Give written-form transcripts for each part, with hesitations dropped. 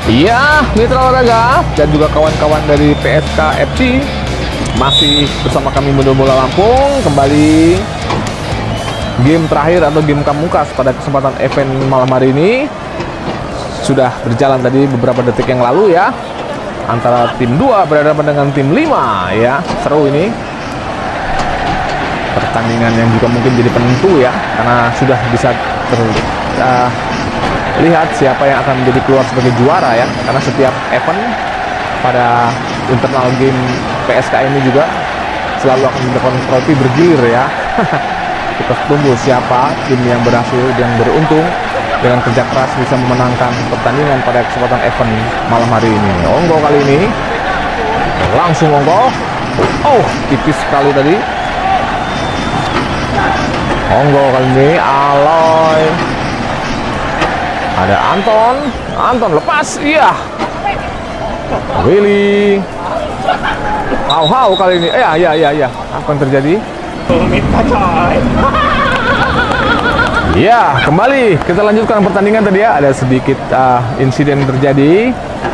Iya, mitra olahraga dan juga kawan-kawan dari PSK FC masih bersama kami Muda Bola Lampung. Kembali game terakhir atau game pamungkas pada kesempatan event malam hari ini sudah berjalan tadi beberapa detik yang lalu ya, antara tim 2 berhadapan dengan tim 5 ya. Seru ini pertandingan yang juga mungkin jadi penentu ya, karena sudah bisa lihat siapa yang akan menjadi keluar sebagai juara ya, karena setiap event pada internal game PSK ini juga selalu akan mendapatkan trofi bergilir ya. Kita tunggu siapa tim yang berhasil, yang beruntung dengan kerja keras bisa memenangkan pertandingan pada kesempatan event malam hari ini. Onggo kali ini langsung Onggo, tipis sekali tadi. Onggo kali ini Aloy, ada Anton lepas, iya. Willy, Hau kali ini, iya. Apa yang terjadi? Ya, kembali kita lanjutkan pertandingan tadi ya. Ada sedikit insiden terjadi.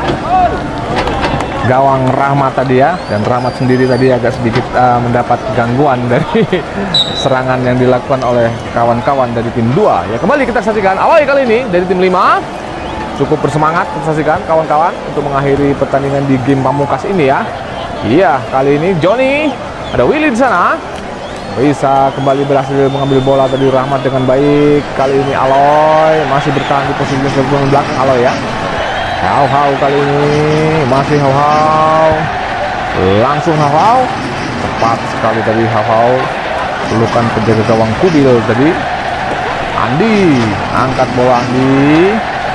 Gawang Rahmat tadi ya, dan Rahmat sendiri tadi agak sedikit mendapat gangguan dari serangan yang dilakukan oleh kawan-kawan dari tim 2 ya. Kembali kita saksikan Aloy kali ini dari tim 5 cukup bersemangat, kita saksikan kawan-kawan untuk mengakhiri pertandingan di game pamungkas ini ya. Iya, kali ini Johnny, ada Willy di sana, bisa kembali berhasil mengambil bola tadi Rahmat dengan baik. Kali ini Aloy masih bertahan di posisi sebagai belakang Aloy ya. Hau kali ini masih Hau, langsung Hau, tepat sekali tadi Hau, pelukan penjaga gawang Kubil tadi. Andi, angkat bola Andi,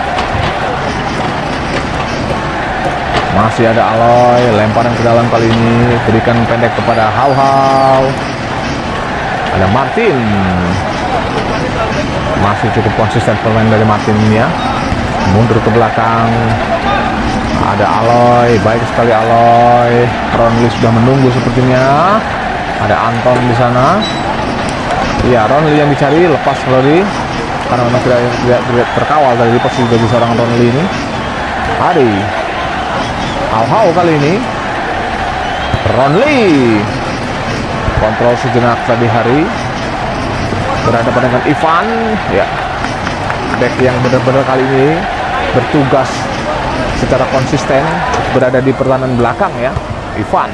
masih ada Aloy, lemparan ke dalam kali ini, berikan pendek kepada Hau. Ada Martin, masih cukup konsisten pemain dari Martin ini ya. Mundur ke belakang, ada Aloy, baik sekali Aloy. Ronly sudah menunggu sepertinya. Ada Anton di sana. Iya, Ronly yang dicari, lepas Ronly karena memang tidak terkawal dari posisi dari seorang Ronly ini. Hari Hau kali ini Ronly kontrol sejenak tadi Hari, berhadapan dengan Ivan ya, back yang benar-benar kali ini bertugas secara konsisten berada di pertahanan belakang ya. Ivan,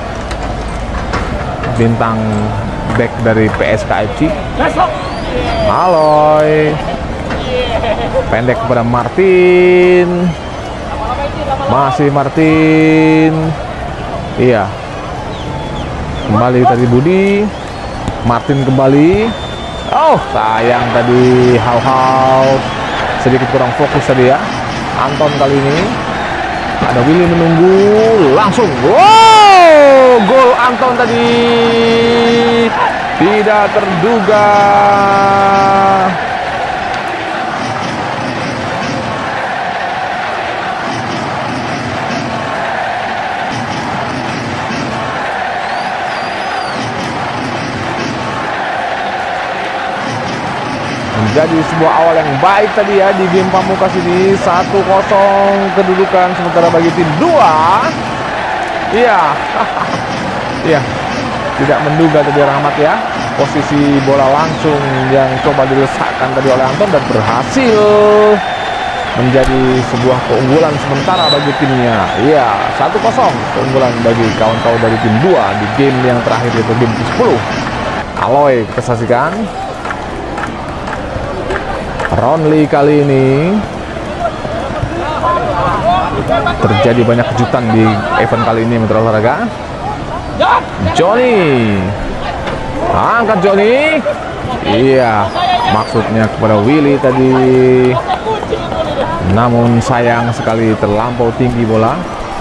bintang back dari PSK FC. Aloy, pendek kepada Martin, masih Martin, iya. Kembali tadi Budi, Martin kembali. Sayang tadi Hau sedikit kurang fokus tadi ya. Anton kali ini, ada Willy menunggu, langsung gol Anton tadi tidak terduga. Menjadi sebuah awal yang baik tadi ya di game pamungkas ini. 1-0 kedudukan sementara bagi tim 2. Iya. Iya. Tidak menduga tadi Rahmat ya. Posisi bola langsung yang coba dilesakkan tadi oleh Anton dan berhasil menjadi sebuah keunggulan sementara bagi timnya. Iya, 1-0 keunggulan bagi kawan-kawan dari tim 2 di game yang terakhir yaitu game ke-10. Aloy kita saksikan. Ronly kali ini terjadi banyak kejutan di event kali ini mitra olahraga. Johnny, angkat Johnny, iya, maksudnya kepada Willy tadi, namun sayang sekali terlampau tinggi bola.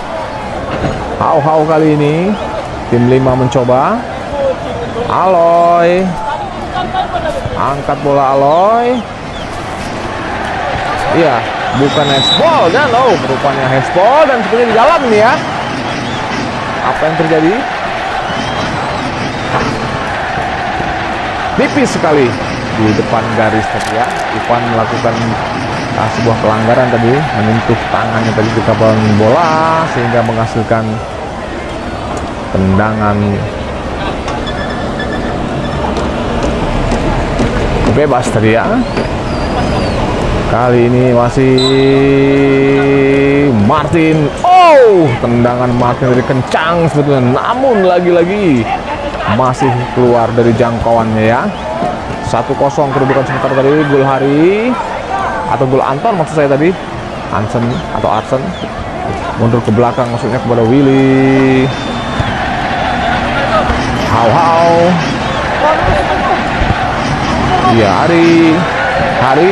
Hau kali ini tim 5 mencoba. Aloy, angkat bola Aloy. Iya, bukan handsball dan rupanya handsball dan sepertinya di dalam ini ya. Apa yang terjadi? Tipis sekali di depan garis tadi ya. Ivan melakukan sebuah pelanggaran tadi, menyentuh tangannya tadi di kawan bola sehingga menghasilkan tendangan bebas tadi ya. Kali ini masih Martin. Oh, tendangan Martin dari kencang sebetulnya, namun lagi-lagi masih keluar dari jangkauannya ya. 1-0 kedudukan sementara tadi. Gol Hari atau gol Anton maksud saya tadi, Hansen atau Arsen mundur ke belakang maksudnya kepada Willy. Hau iya, Hari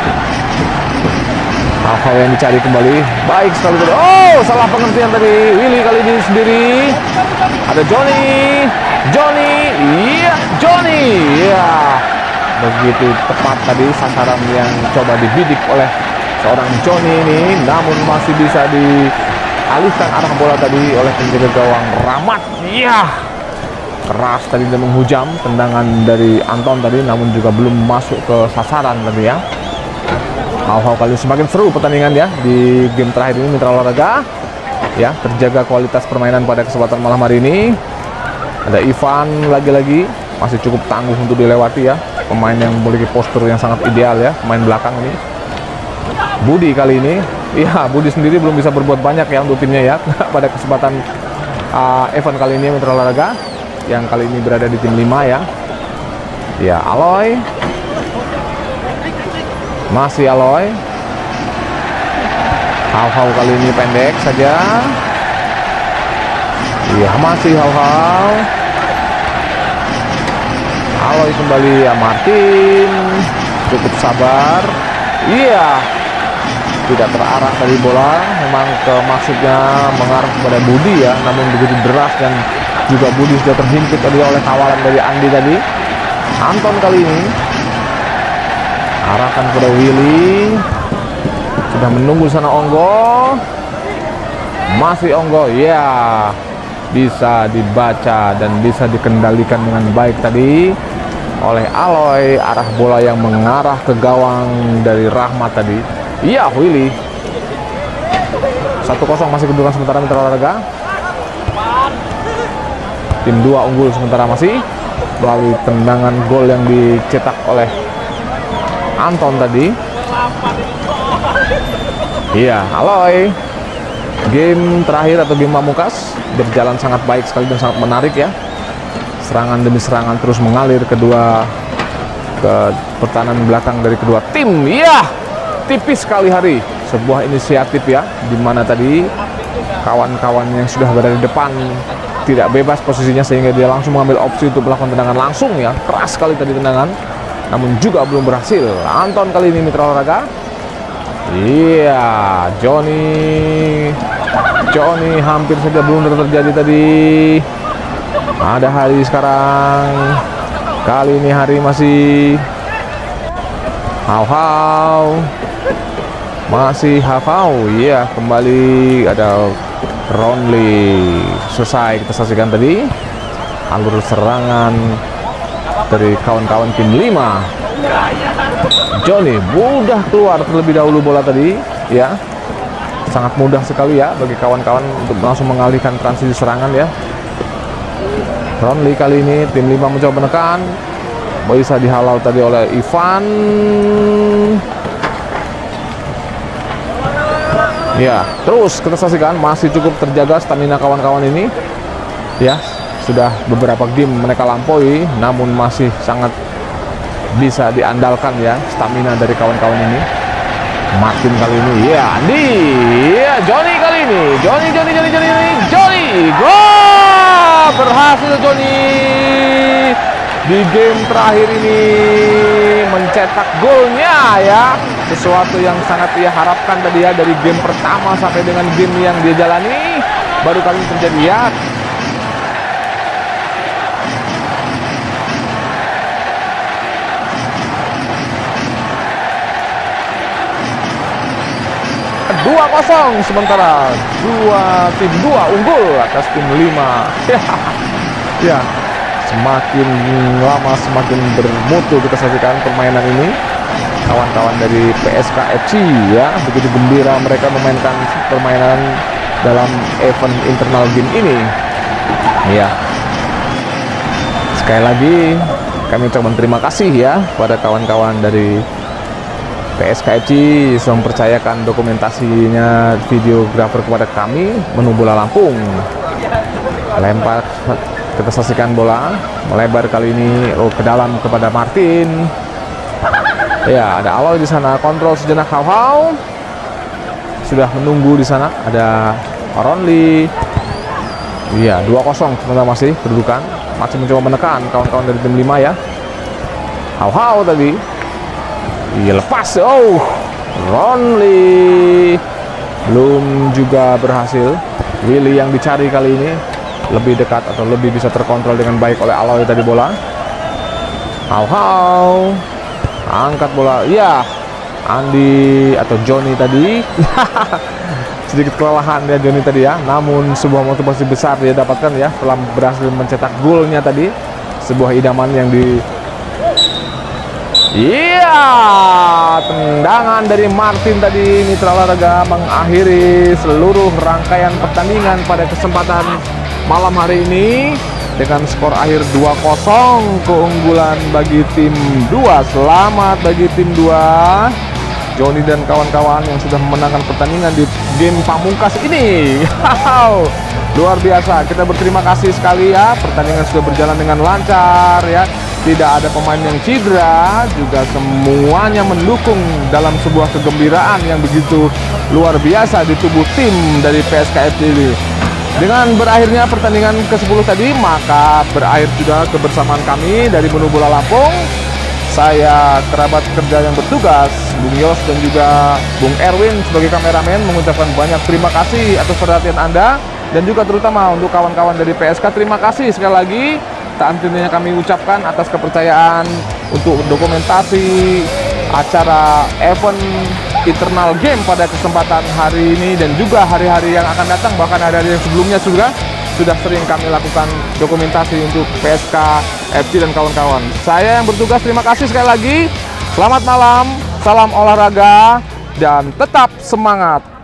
Hau yang dicari kembali, baik sekali tadi. Oh, salah pengertian tadi Willy kali ini sendiri. Ada Johnny, iya Johnny, iya. Begitu tepat tadi sasaran yang coba dibidik oleh seorang Johnny ini, namun masih bisa dialihkan arah bola tadi oleh penjaga gawang Rahmat. Iya, keras tadi dan menghujam tendangan dari Anton tadi, namun juga belum masuk ke sasaran tadi ya. Hau kali ini semakin seru pertandingan ya di game terakhir ini Mitra Olahraga ya. Terjaga kualitas permainan pada kesempatan malam hari ini. Ada Ivan lagi-lagi masih cukup tangguh untuk dilewati ya, pemain yang memiliki postur yang sangat ideal ya, pemain belakang ini. Budi kali ini, iya Budi sendiri belum bisa berbuat banyak ya untuk timnya ya pada kesempatan Evan kali ini Mitra Olahraga yang kali ini berada di tim 5 ya. Ya, Aloy. Masih Aloy. Hau kali ini pendek saja. Iya, masih Hau. Aloy kembali ya, Martin. Cukup sabar. Iya. Tidak terarah tadi bola. Memang maksudnya mengarah kepada Budi ya, namun begitu deras dan juga Budi sudah terhimpit tadi oleh kawalan dari Andi tadi. Anton kali ini arahkan kepada Willy. Sudah menunggu sana Onggo. Masih Onggo. Ya, bisa dibaca dan bisa dikendalikan dengan baik tadi oleh Aloy. Arah bola yang mengarah ke gawang dari Rahmat tadi. Iya, Willy. 1-0 masih kedudukan sementara Mitra Olahraga. Tim 2 unggul sementara masih melalui tendangan gol yang dicetak oleh Anton tadi. Iya, Aloy. Game terakhir atau game pamungkas berjalan sangat baik sekali dan sangat menarik ya. Serangan demi serangan terus mengalir ke pertahanan belakang dari kedua tim. Iya, tipis sekali Hari. Sebuah inisiatif ya, dimana tadi kawan-kawan yang sudah berada di depan tidak bebas posisinya sehingga dia langsung mengambil opsi untuk melakukan tendangan langsung ya. Keras sekali tadi tendangan, namun juga belum berhasil. Anton kali ini Mitra Olahraga. Iya, Johnny hampir saja blunder terjadi tadi. Ada Hari sekarang. Kali ini Hari masih Hau. Masih Hau. Iya, kembali ada Ronli. Selesai kita saksikan tadi alur serangan dari kawan-kawan tim 5. Johnny mudah keluar terlebih dahulu bola tadi ya. Sangat mudah sekali ya bagi kawan-kawan untuk langsung mengalihkan transisi serangan ya. Ronli kali ini tim 5 mencoba menekan, bisa dihalau tadi oleh Ivan. Ya, terus kita saksikan masih cukup terjaga stamina kawan-kawan ini. Ya, sudah beberapa game mereka lampaui, namun masih sangat bisa diandalkan ya stamina dari kawan-kawan ini. Martin kali ini, ya Andi, ya Johnny kali ini, Johnny, gol berhasil Johnny di game terakhir ini mencetak golnya ya, sesuatu yang sangat ia harapkan tadi ya dari game pertama sampai dengan game yang dia jalani baru kali ini terjadi ya. Dua 0 sementara tim 2 unggul atas tim 5. Ya, semakin lama semakin bermutu kita saksikan permainan ini. kawan-kawan dari PSKFC ya. Begitu gembira mereka memainkan permainan dalam event internal game ini. Ya. Sekali lagi kami ucapkan terima kasih ya pada kawan-kawan dari PSKFC yang mempercayakan dokumentasinya videografer kepada kami menu bola Lampung. Lempar, kita saksikan bola melebar kali ini ke dalam kepada Martin. Ya, ada Aloy di sana, kontrol sejenak Hau-Hau. Sudah menunggu di sana, ada Ronli. Iya, 2-0 sementara masih kedudukan. Masih mencoba menekan kawan-kawan dari tim 5 ya. Hau-Hau tadi. Iya, lepas. Oh, Ronli belum juga berhasil. Willy yang dicari kali ini lebih dekat atau lebih bisa terkontrol dengan baik oleh Aloy tadi bola. Hau-Hau angkat bola. Iya, Andi atau Johnny tadi sedikit kelelahan ya Johnny tadi ya. Namun sebuah motivasi besar dia dapatkan ya setelah berhasil mencetak golnya tadi. Sebuah idaman yang di tendangan dari Martin tadi. Mitra Olahraga mengakhiri seluruh rangkaian pertandingan pada kesempatan malam hari ini dengan skor akhir 2-0 keunggulan bagi tim 2. Selamat bagi tim 2, Johnny dan kawan-kawan yang sudah memenangkan pertandingan di game pamungkas ini. Luar biasa, kita berterima kasih sekali ya. Pertandingan sudah berjalan dengan lancar ya. Tidak ada pemain yang cedera, juga semuanya mendukung dalam sebuah kegembiraan yang begitu luar biasa di tubuh tim dari PSKFC ini. Dengan berakhirnya pertandingan ke-10 tadi, maka berakhir juga kebersamaan kami dari menu bola Lampung. Saya kerabat kerja yang bertugas, Bung Yos dan juga Bung Erwin sebagai kameramen mengucapkan banyak terima kasih atas perhatian Anda. Dan juga terutama untuk kawan-kawan dari PSK, terima kasih sekali lagi. Tak hentinya kami ucapkan atas kepercayaan untuk dokumentasi acara event internal game pada kesempatan hari ini dan juga hari-hari yang akan datang. Bahkan hari-hari yang sebelumnya sudah sering kami lakukan dokumentasi untuk PSK FC dan kawan-kawan. Saya yang bertugas, terima kasih sekali lagi. Selamat malam, salam olahraga, dan tetap semangat.